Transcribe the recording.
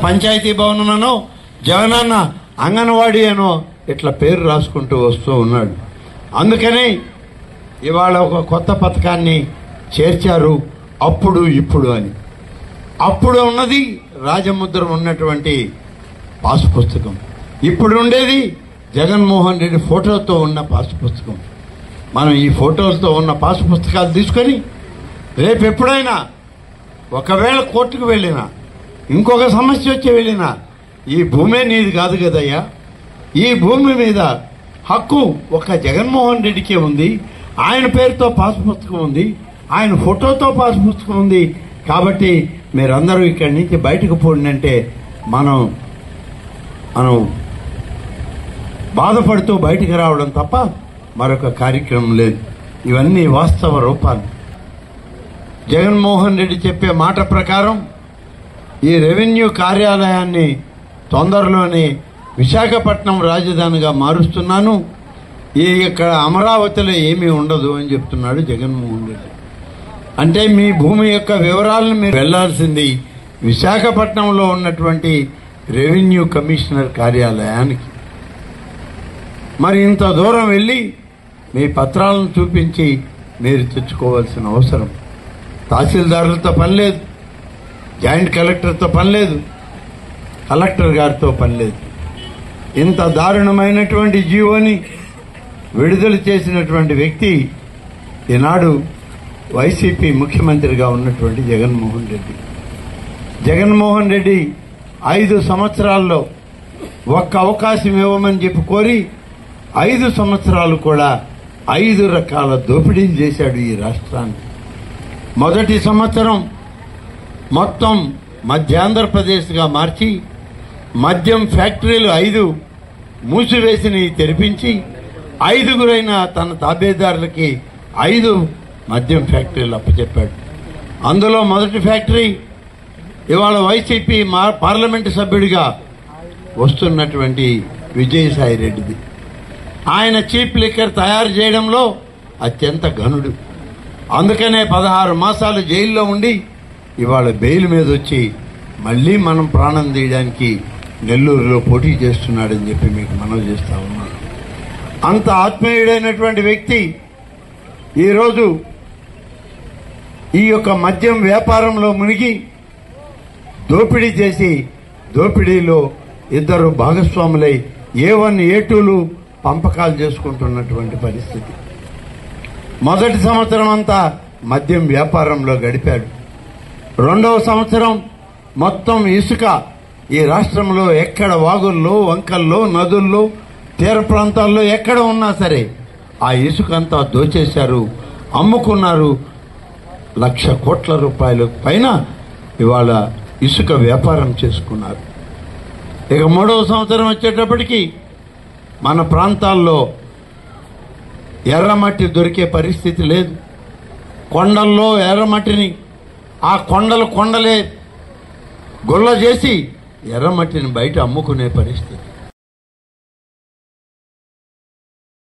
పంచాయతీ భవనం అనో జగనన్న అంగన్వాడీ అనో ఇట్లా పేరు రాసుకుంటూ వస్తూ ఉన్నాడు. అందుకని ఇవాళ ఒక కొత్త పథకాన్ని చేర్చారు, అప్పుడు ఇప్పుడు అని. అప్పుడు ఉన్నది రాజముద్ర ఉన్నటువంటి పాసు పుస్తకం, ఇప్పుడు ఉండేది జగన్మోహన్ రెడ్డి ఫోటోతో ఉన్న పాసు పుస్తకం. మనం ఈ ఫోటోలతో ఉన్న పాసు పుస్తకాలు తీసుకొని రేపు ఎప్పుడైనా ఒకవేళ కోర్టుకు వెళ్ళినా, ఇంకొక సమస్య వచ్చి వెళ్ళినా, ఈ భూమే నీది కాదు కదయ్యా, ఈ భూమి మీద హక్కు ఒక జగన్మోహన్ రెడ్డికే ఉంది, ఆయన పేరుతో పాసు పుస్తకం ఉంది, ఆయన ఫోటోతో పాసు పుస్తకం ఉంది, కాబట్టి మీరందరూ ఇక్కడి నుంచి బయటకు పోండి అంటే మనం బాధపడుతూ బయటికి రావడం తప్ప మరొక కార్యక్రమం లేదు. ఇవన్నీ వాస్తవ రూపాలు. జగన్మోహన్ రెడ్డి చెప్పే మాట ప్రకారం ఈ రెవెన్యూ కార్యాలయాన్ని తొందరలోనే విశాఖపట్నం రాజధానిగా మారుస్తున్నాను, ఇక్కడ అమరావతిలో ఏమీ ఉండదు అని చెప్తున్నాడు జగన్మోహన్ రెడ్డి. అంటే మీ భూమి యొక్క వివరాలను మీరు వెళ్లాల్సింది విశాఖపట్నంలో ఉన్నటువంటి రెవెన్యూ కమిషనర్ కార్యాలయానికి. మరి ఇంత దూరం వెళ్ళి మీ పత్రాలను చూపించి మీరు తెచ్చుకోవాల్సిన అవసరం తహసీల్దారులతో పని లేదు, జాయింట్ కలెక్టర్తో పని లేదు, కలెక్టర్ గారితో పని లేదు. ఇంత దారుణమైనటువంటి జీవోని విడుదల చేసినటువంటి వ్యక్తి ఈనాడు వైసీపీ ముఖ్యమంత్రిగా ఉన్నటువంటి జగన్మోహన్ రెడ్డి. జగన్మోహన్ రెడ్డి 5 సంవత్సరాల్లో ఒక్క అవకాశం ఇవ్వమని చెప్పి కోరి 5 సంవత్సరాలు కూడా 5 రకాల దోపిడీలు చేశాడు ఈ రాష్ట్రాన్ని. మొదటి సంవత్సరం మొత్తం మధ్యాంధ్రప్రదేశ్గా మార్చి మద్యం ఫ్యాక్టరీలు 5 మూసివేసిని తెరిపించి 5గురైన తన తాబేదారులకి 5 మద్యం ఫ్యాక్టరీలు అప్పచెప్పాడు. అందులో మొదటి ఫ్యాక్టరీ ఇవాళ వైసీపీ పార్లమెంటు సభ్యుడిగా వస్తున్నటువంటి విజయసాయి రెడ్డిది. ఆయన చీప్ లిక్కర్ తయారు చేయడంలో అత్యంత ఘనుడు. అందుకనే 16 మాసాలు జైల్లో ఉండి ఇవాళ బెయిల్ మీద వచ్చి మళ్లీ మనం ప్రాణం తీయడానికి నెల్లూరులో పోటీ చేస్తున్నాడని చెప్పి మీకు మనవి చేస్తా ఉన్నాను. అంత ఆత్మీయుడైనటువంటి వ్యక్తి ఈరోజు ఈ యొక్క మద్యం వ్యాపారంలో మునిగి దోపిడీ చేసి దోపిడీలో 2 భాగస్వాములై A1 A2లు పంపకాలు చేసుకుంటున్నటువంటి పరిస్థితి. మొదటి సంవత్సరం అంతా మద్యం వ్యాపారంలో గడిపాడు. 2వ సంవత్సరం మొత్తం ఇసుక ఈ రాష్ట్రంలో ఎక్కడ వాగుల్లో, వంకల్లో, నదుల్లో, తీర ప్రాంతాల్లో ఎక్కడ ఉన్నా సరే ఆ ఇసుకంతా దోచేశారు, అమ్ముకున్నారు. 1,00,000 కోట్ల రూపాయల పైన ఇవాళ ఇసుక వ్యాపారం చేసుకున్నారు. ఇక 3వ సంవత్సరం వచ్చేటప్పటికి మన ప్రాంతాల్లో ఎర్రమట్టి దొరికే పరిస్థితి లేదు. కొండల్లో ఎర్రమట్టిని ఆ కొండలే గుల్ల చేసి ఎర్రమట్టిని బయట అమ్ముకునే పరిస్థితి.